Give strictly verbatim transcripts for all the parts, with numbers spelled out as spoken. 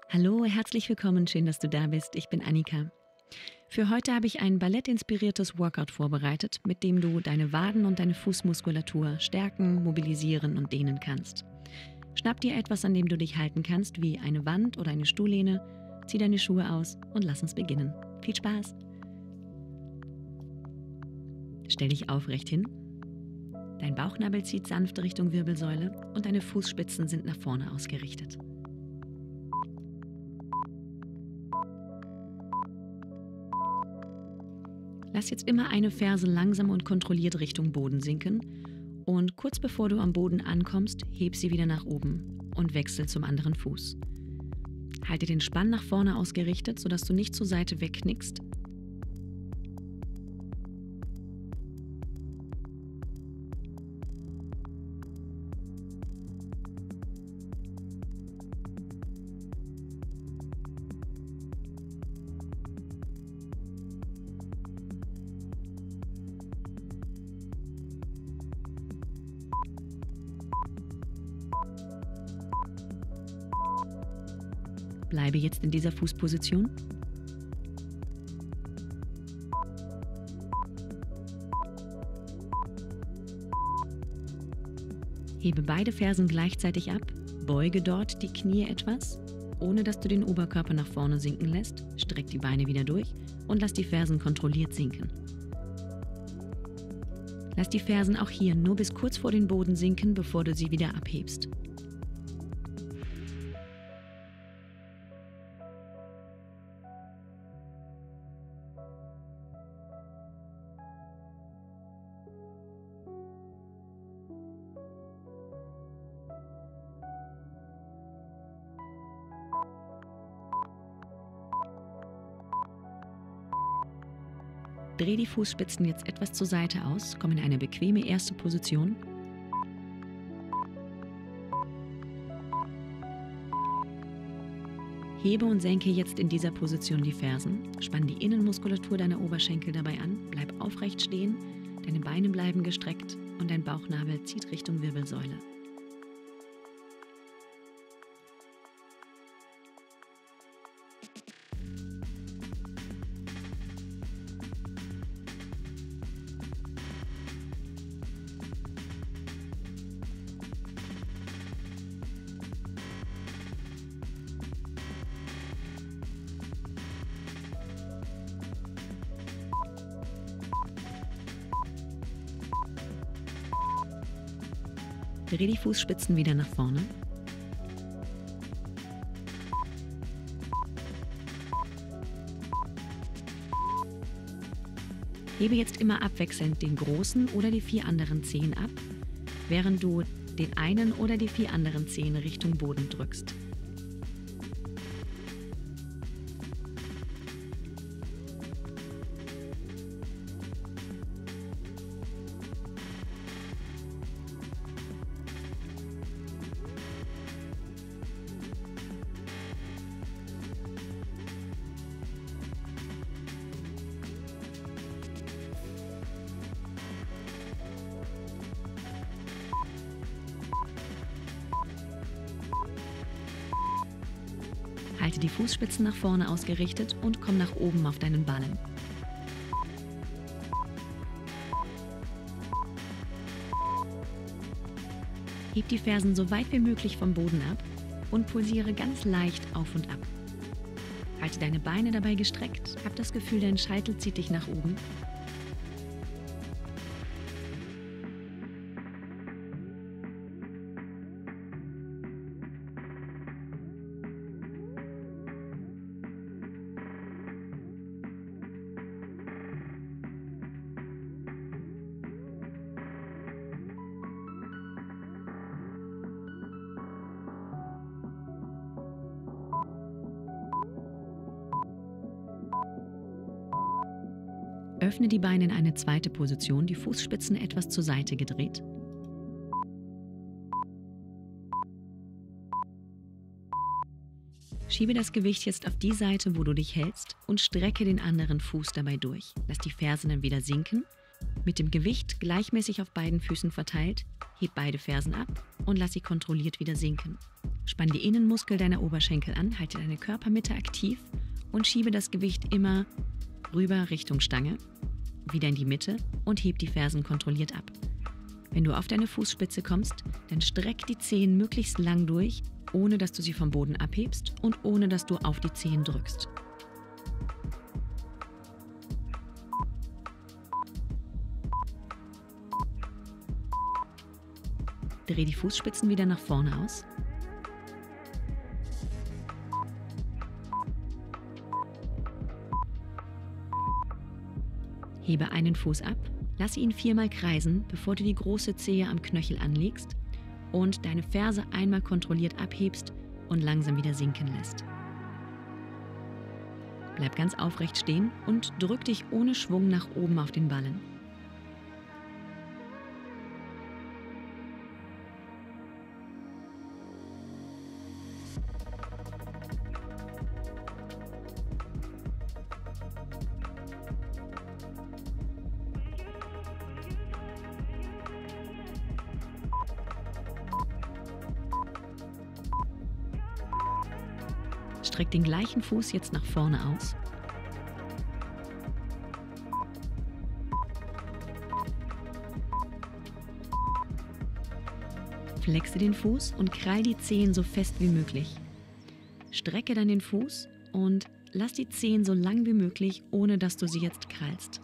Hallo, herzlich willkommen, schön, dass du da bist. Ich bin Annika. Für heute habe ich ein ballettinspiriertes Workout vorbereitet, mit dem du deine Waden und deine Fußmuskulatur stärken, mobilisieren und dehnen kannst. Schnapp dir etwas, an dem du dich halten kannst, wie eine Wand oder eine Stuhllehne, zieh deine Schuhe aus und lass uns beginnen. Viel Spaß! Stell dich aufrecht hin. Dein Bauchnabel zieht sanft Richtung Wirbelsäule und deine Fußspitzen sind nach vorne ausgerichtet. Lass jetzt immer eine Ferse langsam und kontrolliert Richtung Boden sinken und kurz bevor du am Boden ankommst, heb sie wieder nach oben und wechsel zum anderen Fuß. Halte den Spann nach vorne ausgerichtet, sodass du nicht zur Seite wegknickst. Bleibe jetzt in dieser Fußposition. Hebe beide Fersen gleichzeitig ab, beuge dort die Knie etwas, ohne dass du den Oberkörper nach vorne sinken lässt, streck die Beine wieder durch und lass die Fersen kontrolliert sinken. Lass die Fersen auch hier nur bis kurz vor den Boden sinken, bevor du sie wieder abhebst. Dreh die Fußspitzen jetzt etwas zur Seite aus, komm in eine bequeme erste Position. Hebe und senke jetzt in dieser Position die Fersen, spann die Innenmuskulatur deiner Oberschenkel dabei an, bleib aufrecht stehen, deine Beine bleiben gestreckt und dein Bauchnabel zieht Richtung Wirbelsäule. Dreh die Fußspitzen wieder nach vorne. Hebe jetzt immer abwechselnd den großen oder die vier anderen Zehen ab, während du den einen oder die vier anderen Zehen Richtung Boden drückst. Halte die Fußspitzen nach vorne ausgerichtet und komm nach oben auf deinen Ballen. Heb die Fersen so weit wie möglich vom Boden ab und pulsiere ganz leicht auf und ab. Halte deine Beine dabei gestreckt, hab das Gefühl, dein Scheitel zieht dich nach oben. Öffne die Beine in eine zweite Position, die Fußspitzen etwas zur Seite gedreht. Schiebe das Gewicht jetzt auf die Seite, wo du dich hältst und strecke den anderen Fuß dabei durch. Lass die Fersen dann wieder sinken. Mit dem Gewicht gleichmäßig auf beiden Füßen verteilt, heb beide Fersen ab und lass sie kontrolliert wieder sinken. Spann die Innenmuskel deiner Oberschenkel an, halte deine Körpermitte aktiv und schiebe das Gewicht immer rüber Richtung Stange, wieder in die Mitte und heb die Fersen kontrolliert ab. Wenn du auf deine Fußspitze kommst, dann streck die Zehen möglichst lang durch, ohne dass du sie vom Boden abhebst und ohne dass du auf die Zehen drückst. Dreh die Fußspitzen wieder nach vorne aus. Hebe einen Fuß ab, lasse ihn viermal kreisen, bevor du die große Zehe am Knöchel anlegst und deine Ferse einmal kontrolliert abhebst und langsam wieder sinken lässt. Bleib ganz aufrecht stehen und drück dich ohne Schwung nach oben auf den Ballen. Streck den gleichen Fuß jetzt nach vorne aus. Flexe den Fuß und krall die Zehen so fest wie möglich. Strecke dann den Fuß und lass die Zehen so lang wie möglich, ohne dass du sie jetzt krallst.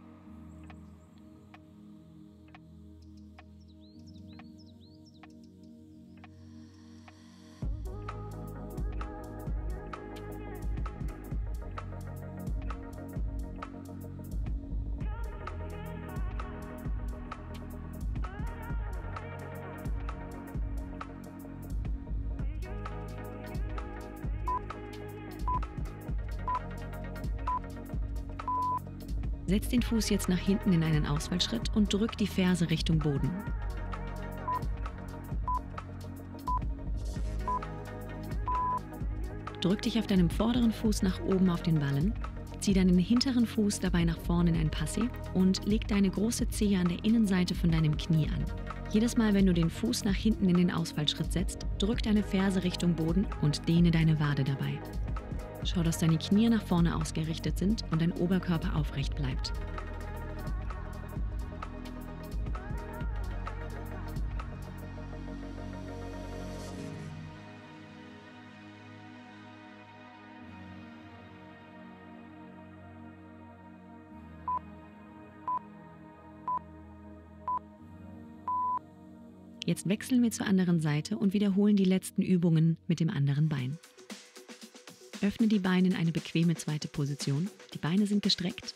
Setz den Fuß jetzt nach hinten in einen Ausfallschritt und drück die Ferse Richtung Boden. Drück dich auf deinem vorderen Fuß nach oben auf den Ballen, zieh deinen hinteren Fuß dabei nach vorne in ein Passé und leg deine große Zehe an der Innenseite von deinem Knie an. Jedes Mal, wenn du den Fuß nach hinten in den Ausfallschritt setzt, drück deine Ferse Richtung Boden und dehne deine Wade dabei. Schau, dass deine Knie nach vorne ausgerichtet sind und dein Oberkörper aufrecht bleibt. Jetzt wechseln wir zur anderen Seite und wiederholen die letzten Übungen mit dem anderen Bein. Öffne die Beine in eine bequeme zweite Position. Die Beine sind gestreckt.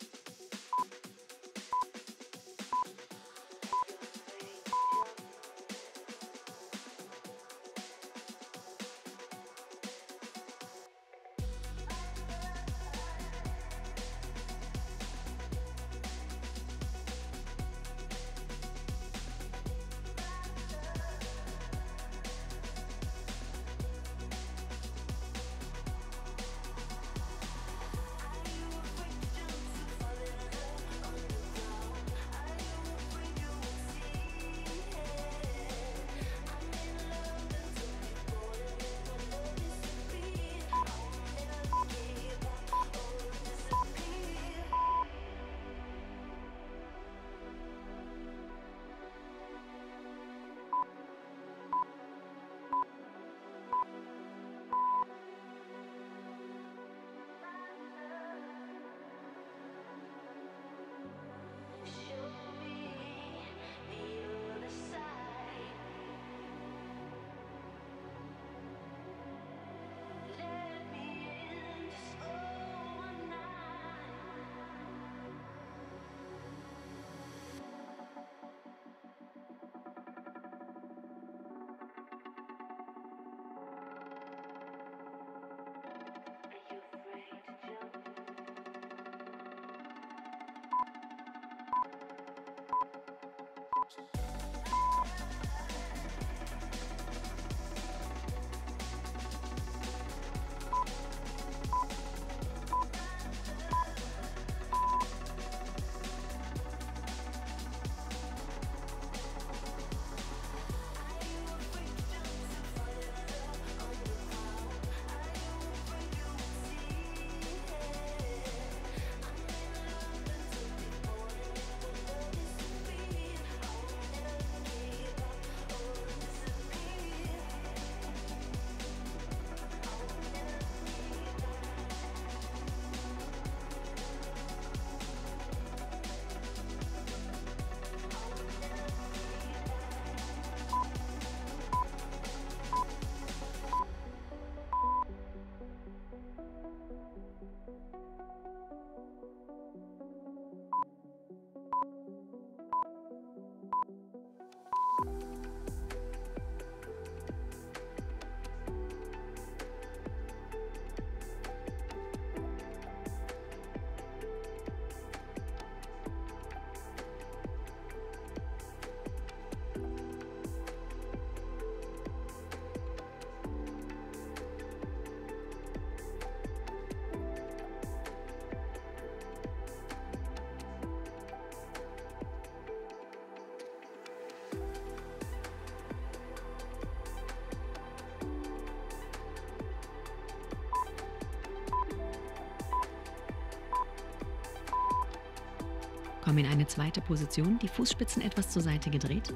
Komm in eine zweite Position, die Fußspitzen etwas zur Seite gedreht.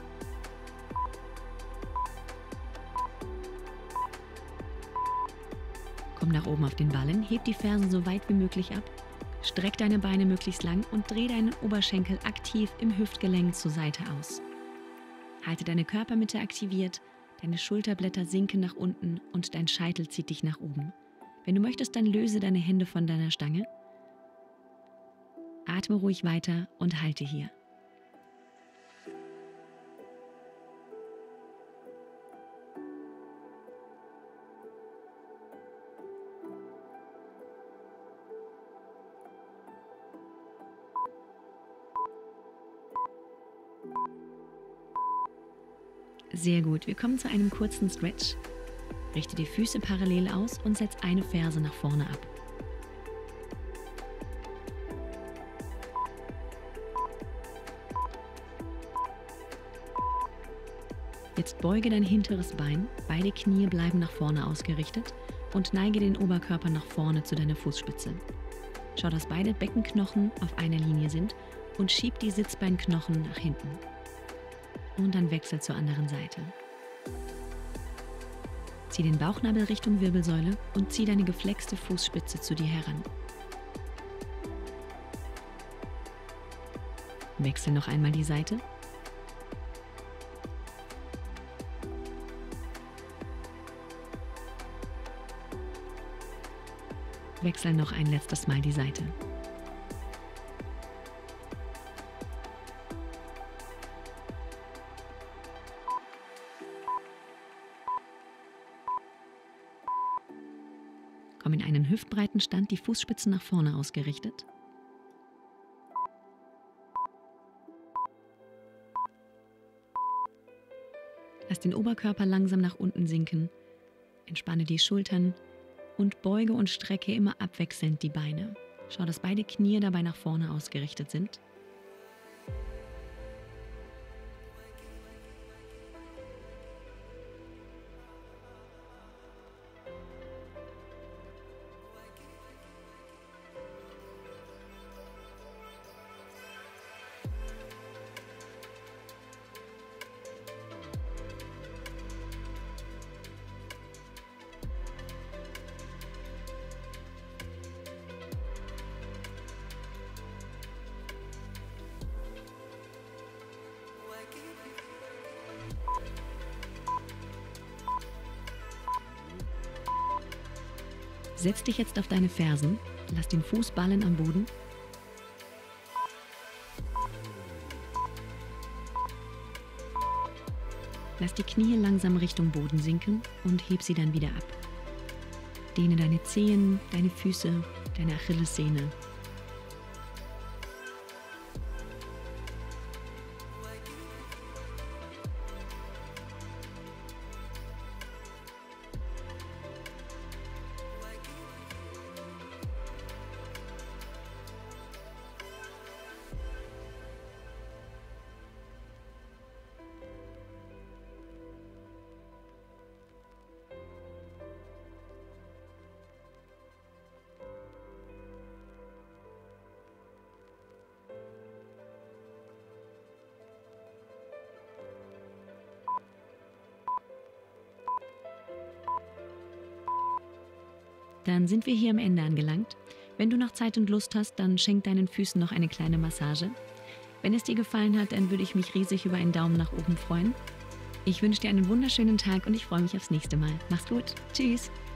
Komm nach oben auf den Ballen, heb die Fersen so weit wie möglich ab, streck deine Beine möglichst lang und dreh deinen Oberschenkel aktiv im Hüftgelenk zur Seite aus. Halte deine Körpermitte aktiviert, deine Schulterblätter sinken nach unten und dein Scheitel zieht dich nach oben. Wenn du möchtest, dann löse deine Hände von deiner Stange. Atme ruhig weiter und halte hier. Sehr gut, wir kommen zu einem kurzen Stretch. Richte die Füße parallel aus und setz eine Ferse nach vorne ab. Jetzt beuge dein hinteres Bein, beide Knie bleiben nach vorne ausgerichtet und neige den Oberkörper nach vorne zu deiner Fußspitze. Schau, dass beide Beckenknochen auf einer Linie sind und schieb die Sitzbeinknochen nach hinten. Und dann wechsel zur anderen Seite. Zieh den Bauchnabel Richtung Wirbelsäule und zieh deine geflexte Fußspitze zu dir heran. Wechsel noch einmal die Seite. Wechsel noch ein letztes Mal die Seite. Komm in einen hüftbreiten Stand, die Fußspitzen nach vorne ausgerichtet. Lass den Oberkörper langsam nach unten sinken, entspanne die Schultern und beuge und strecke immer abwechselnd die Beine. Schau, dass beide Knie dabei nach vorne ausgerichtet sind. Setz dich jetzt auf deine Fersen, lass den Fuß ballen am Boden. Lass die Knie langsam Richtung Boden sinken und heb sie dann wieder ab. Dehne deine Zehen, deine Füße, deine Achillessehne. Dann sind wir hier am Ende angelangt. Wenn du noch Zeit und Lust hast, dann schenk deinen Füßen noch eine kleine Massage. Wenn es dir gefallen hat, dann würde ich mich riesig über einen Daumen nach oben freuen. Ich wünsche dir einen wunderschönen Tag und ich freue mich aufs nächste Mal. Mach's gut. Tschüss.